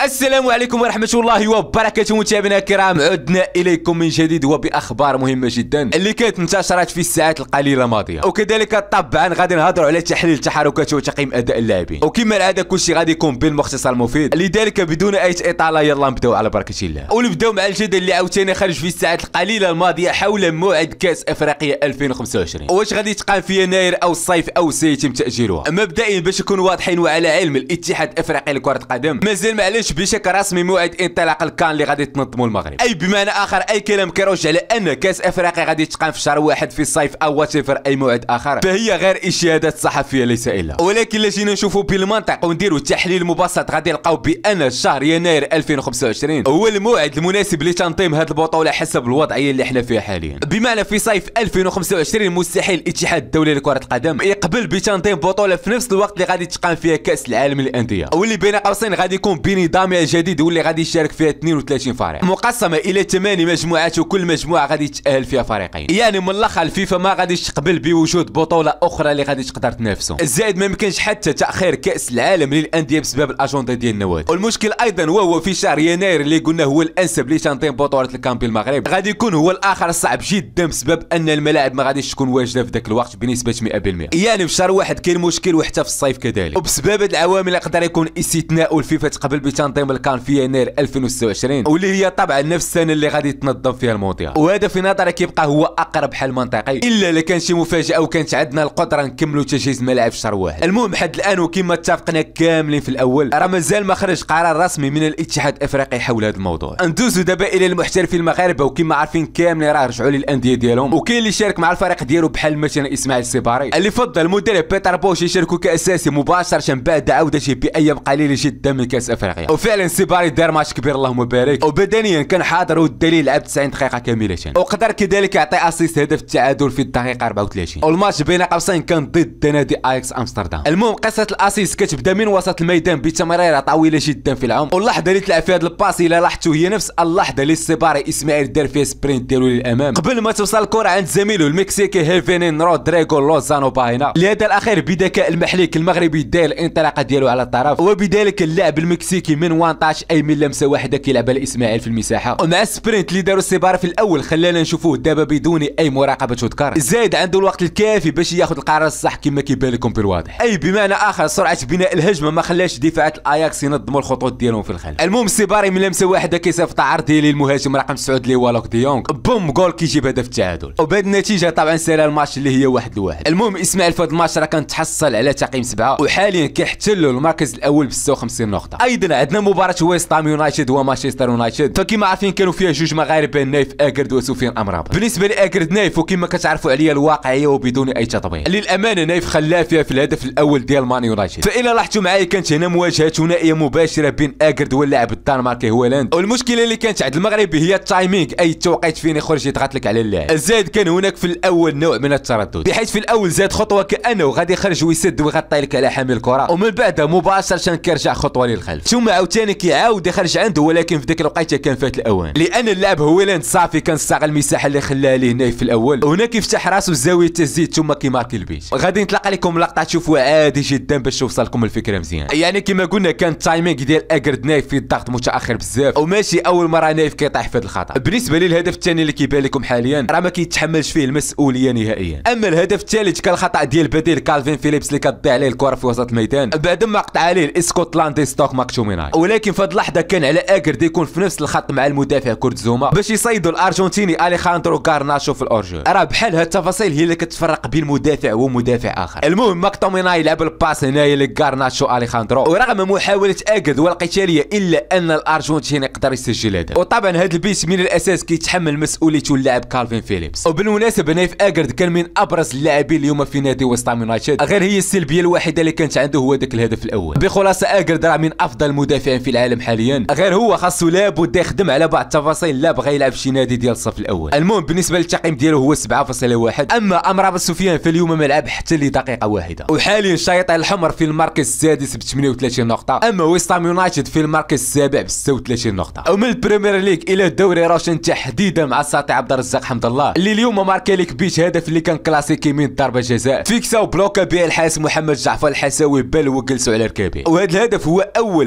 السلام عليكم ورحمة الله وبركاته متابعينا الكرام، عدنا إليكم من جديد وبأخبار مهمة جدا اللي كانت انتشرت في الساعات القليلة الماضية، وكذلك طبعا غادي نهضروا على تحليل تحركات وتقييم أداء اللاعبين، وكما العادة كلشي غادي يكون بالمختصر المفيد. لذلك بدون أي إطالة يلا نبداو على بركة الله، ونبداو مع الجدل اللي عاوتاني خرج في الساعات القليلة الماضية حول موعد كأس أفريقيا 2025، واش غادي تقام في يناير أو الصيف أو سيتم تأجيلها. مبدئيا باش نكونوا واضحين وعلى علم الاتحاد الأفريقي لكرة القدم مازال معلنش بشكل رسمي موعد انطلاق الكان اللي غادي تنظموا المغرب، اي بمعنى اخر اي كلام كيروج على ان كاس افريقيا غادي تقام في شهر واحد في الصيف او واتيفر اي موعد اخر فهي غير اجتهادات صحفيه ليس الا. ولكن لا جينا نشوفوا بالمنطق ونديروا تحليل مبسط غادي نلقاو بان شهر يناير 2025 هو الموعد المناسب لتنظيم هذه البطوله حسب الوضعيه اللي احنا فيها حاليا. بمعنى في صيف 2025 مستحيل الاتحاد الدولي لكره القدم يقبل بتنظيم بطوله في نفس الوقت اللي غادي تقام فيها كاس العالم للانديه، واللي بين قوسين غادي يكون بنظام جديد واللي غادي يشارك فيها 32 فريق مقسمه الى 8 مجموعات، وكل مجموعه غادي تتاهل فيها فريقين. يعني من الاخر الفيفا ما غاديش تقبل بوجود بطوله اخرى اللي غادي تقدر تنافسهم. الزائد ما يمكنش حتى تاخير كاس العالم للانديه بسبب الاجنده ديال النوادي. والمشكل ايضا وهو في شهر يناير اللي قلنا هو الانسب لتنظيم بطوله الكان بالمغرب غادي يكون هو الاخر صعب جدا بسبب ان الملاعب ما غاديش تكون واجده في ذاك الوقت بنسبه 100%. يعني في شهر واحد كاين مشكل وحتى في الصيف كذلك، وبسبب هذه العوامل يقدر يكون استثناء والفيفا تقبل بتنظيم الكان في يناير 2026 واللي هي طبعا نفس السنه اللي غادي تنظم فيها المونديال، وهذا في نظري كيبقى هو اقرب حل منطقي الا الا كان شي مفاجاه وكانت عندنا القدره نكملوا تجهيز الملاعب في شهر واحد. المهم حد الان وكما اتفقنا كاملين في الاول راه مازال ما خرج قرار رسمي من الاتحاد الافريقي حول هذا الموضوع. ندوزوا دابا الى المحترفين المغاربه، وكما عارفين كاملين راه رجعوا للانديه ديالهم، وكاين اللي شارك مع الفريق ديالو بحال مثلا اسماعيل السيباري اللي فضل المدرب بيتر بوش يشاركوا كاساسي مباشره بعد عودته بايام قليله جدا من كاس افريقيا. وفعلا السيباري دار ماتش كبير اللهم بارك، وبدنيا كان حاضر والدليل لعب 90 دقيقه كامله، وقدر كذلك يعطي اسيست هدف التعادل في الدقيقه 34، والماتش بين قوسين كان ضد نادي اياكس امستردام. المهم قصه الاسيست كتبدا من وسط الميدان بتمريره طويله جدا في العمق، واللحظه اللي تلعب فيها هذا الباس الى لاحظتوا هي نفس اللحظه اللي السيباري اسماعيل دار فيها سبرينت ديالو للامام قبل ما توصل الكره عند زميله المكسيكي هيفينين رودريغو لوزانو باينا. لهذا الاخير بذكاء المحليك المغربي داير الانطلاقه ديالو على الطرف، وبذلك اللاعب المكسيكي من 18 اي من لمسه واحده كيلعبها الاسماعيل في المساحه، ومع السبرينت اللي داروا السيباري في الاول خلانا نشوفوه دابا بدون اي مراقبه تذكر. زايد عنده الوقت الكافي باش ياخذ القرار الصح كما كيبان لكم بالواضح، اي بمعنى اخر سرعه بناء الهجمه ما خلاش دفاعات الاياكس ينظموا الخطوط ديالهم في الخلف. المهم السيباري من لمسه واحده كيصيفط عرضيه للمهاجم رقم 9 اللي هو لوك ديونغ، بوم جول كيجيب هدف التعادل، وبهذه النتيجه طبعا سال الماتش اللي هي 1-1. المهم اسماعيل في هذا الماتش راه كان تحصل على تقييم 7، وحاليا كيحتلوا المركز الاول ب 56 نقطه. ايضا عندنا مباراه ويست هام يونايتد ومانشستر يونايتد، فكما عارفين كانوا فيها جوج مغاربه نايف اكرد وسفيان امرابط. بالنسبه لاكرد نايف وكما كتعرفوا عليا الواقعيه وبدون اي تطبيق، للامانه نايف خلاه فيها في الهدف الاول ديال مان يونايتد. فإلا لاحظتوا معايا كانت هنا مواجهه ثنائيه مباشره بين اكرد واللاعب الدنماركي هولاند، والمشكله اللي كانت عند المغربي هي التايمينغ، اي التوقيت فين يخرج يضغط لك على اللاعب. زاد كان هناك في الاول نوع من التردد، بحيث في الاول زاد خطوه كانه غادي يخرج ويسد ويغطي لك على حامل الكره، ومن بعدها مباشره كيرجع خطوه للخلف، ثم عاوتاني كيعاود يخرج عنده، ولكن في ديك الوقيته كان فات الاوان لان اللاعب هولاند صافي كان استغل المساحه اللي خلاها ليه نايف في الاول، وهنا كيفتح راسو زاويه التسديد ثم كيماركي البيت. غادي نطلق لكم لقطه تشوفوها عادي جدا باش توصلكم الفكره مزيان. يعني كما قلنا كان التايمينغ ديال اكرد نايف في الضغط متاخر بزاف، وماشي اول مره نايف كيطيح في هذا الخطا. بالنسبه للهدف الثاني اللي كيبان لكم حاليا راه ما كيتحملش فيه المسؤوليه نهائيا. اما الهدف الثالث كان الخطا ديال بديل كالفين فيليبس اللي كتضيع عليه الكره في وسط الميدان بعد ما قطع عليه الاسكتلاندي ستوك ماكتوميناي، ولكن في هذه اللحظه كان على اكرد يكون في نفس الخط مع المدافع كورت زوما باش يصيدوا الارجنتيني اليخاندرو غارناشو في الاورجو. راه بحال هاد التفاصيل هي اللي كتفرق بين مدافع ومدافع اخر. المهم ماكتوميناي لعب الباس هنايا لغارناشو اليخاندرو، ورغم محاوله اكرد والقتاليه الا ان الارجنتيني يقدر يسجل هدف، وطبعا هذا البيت من الاساس كيتحمل مسؤوليته اللاعب كالفين فيليبس. وبالمناسبه نايف اكرد كان من ابرز اللاعبين اليوم في نادي ويست هام يونايتد، غير هي السلبيه الوحيده اللي كانت عنده هو ذاك الهدف الاول. بخلاصه اكرد راه من افضل المدافعين في العالم حاليا، غير هو خاصو لابد يخدم على بعض التفاصيل لا بغى يلعب في شي نادي ديال الصف الاول. المهم بالنسبه للتقييم ديالو هو 7.1، اما امرابط سفيان في اليوم ما لعب حتى لدقيقه واحده، وحاليا الشياطين الحمر في المركز السادس ب 38 نقطه، اما ويست هام يونايتد في المركز السابع ب 36 نقطه. ومن البريمير ليغ الى الدوري روشن تحديدا مع الساطع عبد الرزاق حمد الله اللي اليوم ماركا لك بيت هدف اللي كان كلاسيكي من ضربه جزاء فيكسا وبلوكا به الحارس محمد جعفر الحساوي بل وجلسوا على ركابه، وهذا الهدف هو اول هدف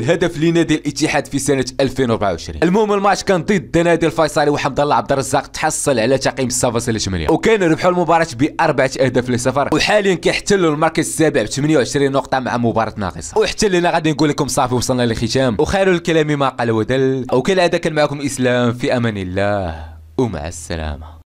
لنادي الاتحاد في سنه 2024. المهم الماتش كان ضد نادي الفيصلي وحمد الله عبد الرزاق تحصل على تقييم 6.8 وكانوا ربحوا المباراه ب4 أهداف ل0 وحاليا كيحتلوا المركز السابع ب 28 نقطه مع مباراه ناقصه. وحتى لنا غادي نقول لكم صافي وصلنا للختام وخير الكلام ما قال ودل وكالعاده كان معكم اسلام في امان الله ومع السلامه.